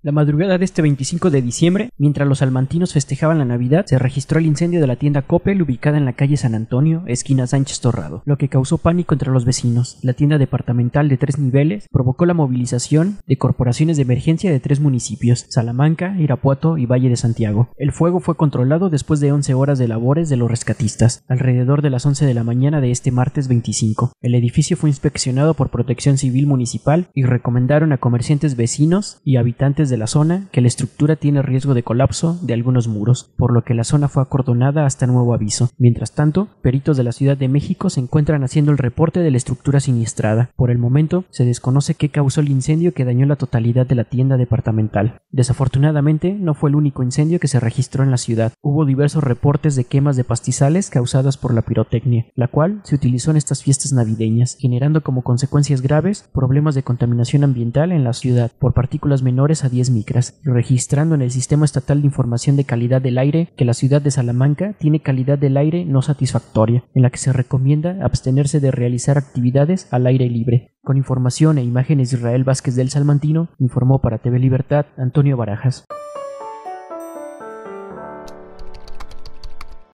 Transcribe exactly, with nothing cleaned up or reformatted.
La madrugada de este veinticinco de diciembre, mientras los salmantinos festejaban la Navidad, se registró el incendio de la tienda Coppel ubicada en la calle San Antonio, esquina Sánchez Torrado, lo que causó pánico entre los vecinos. La tienda departamental de tres niveles provocó la movilización de corporaciones de emergencia de tres municipios, Salamanca, Irapuato y Valle de Santiago. El fuego fue controlado después de once horas de labores de los rescatistas, alrededor de las once de la mañana de este martes veinticinco. El edificio fue inspeccionado por Protección Civil Municipal y recomendaron a comerciantes vecinos y habitantes de la zona que la estructura tiene riesgo de colapso de algunos muros, por lo que la zona fue acordonada hasta nuevo aviso. Mientras tanto, peritos de la Ciudad de México se encuentran haciendo el reporte de la estructura siniestrada. Por el momento, se desconoce qué causó el incendio que dañó la totalidad de la tienda departamental. Desafortunadamente, no fue el único incendio que se registró en la ciudad. Hubo diversos reportes de quemas de pastizales causadas por la pirotecnia, la cual se utilizó en estas fiestas navideñas, generando como consecuencias graves problemas de contaminación ambiental en la ciudad por partículas menores a diez micras, y registrando en el Sistema Estatal de Información de Calidad del Aire que la ciudad de Salamanca tiene calidad del aire no satisfactoria, en la que se recomienda abstenerse de realizar actividades al aire libre. Con información e imágenes de Israel Vázquez del Salmantino, informó para T V Libertad Antonio Barajas.